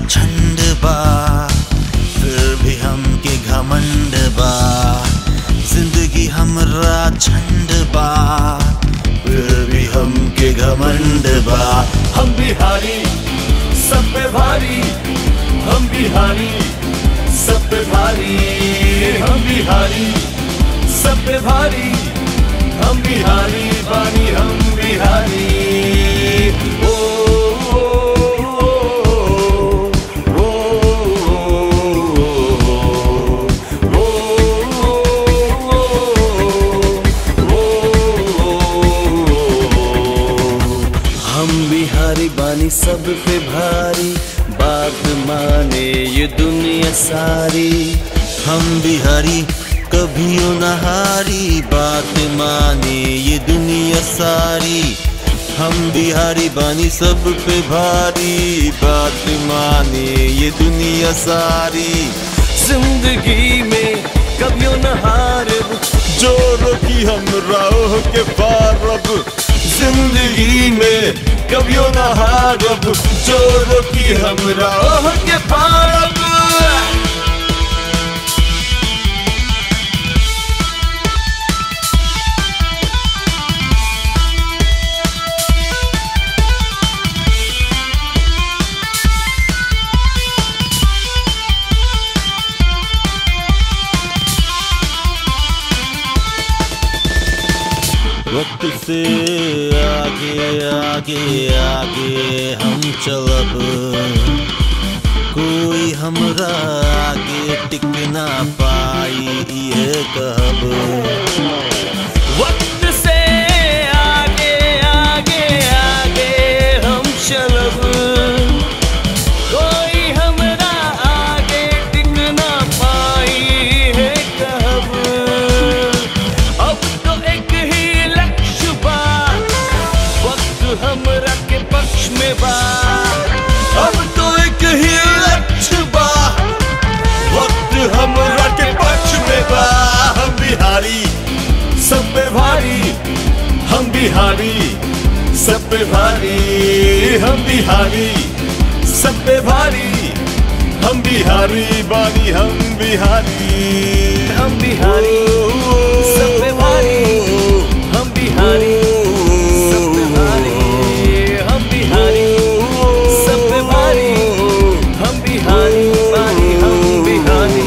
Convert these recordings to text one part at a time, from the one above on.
झंड बा, फिर भी हमके घमंड बा। जिंदगी हमरा झंड बा, फिर भी हमके घमंड बा। हम बिहारी सब पे भारी, हम बिहारी सब पे भारी, हम बिहारी सब पे भारी, हम बिहारी बानी हम बिहारी। ओ हम बिहारी बानी सब पे भारी, बात माने ये दुनिया सारी। हम बिहारी कभियो न हारी, बात माने ये दुनिया सारी। हम बिहारी बानी सब पे भारी, बात माने ये दुनिया सारी। जिंदगी में कभियो न हारब, जो रोकी हम राह के पारब। जिंदगी में कभियो न हारब, जो रोकी हम राह के पारब। वक्त से आगे आगे आगे हम चलब, कोई हमरा आगे टिक ना पाई ये कहब। वक्त से आगे आगे आगे हम चलब, कोई हमरा आगे टिक ना पाई है कहब। अब तो एक ही लक्ष्य बा, वक्त हमरा के पक्ष में बा। अब तो एक ही लक्ष्य बा, वक्त हमरा के पक्ष में बा। हम बिहारी सब पे भारी, हम बिहारी सब पे भारी, हम बिहारी सब पे भारी, हम बिहारी बानी हम बिहारी। हम बिहारी सब पे भारी, हम बिहारी सब पे भारी, हम बिहारी सब पे भारी, हम बिहारी बानी हम बिहारी।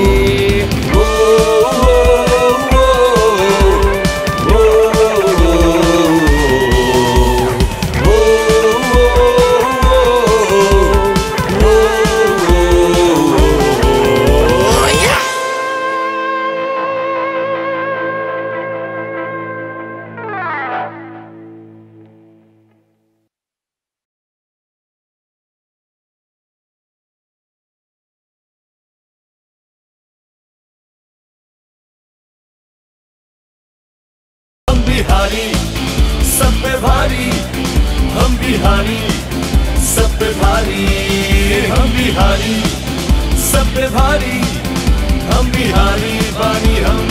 बिहारी सब पे भारी, हम बिहारी सब पे भारी, हम बिहारी सब पे भारी, हम बिहारी बानी हम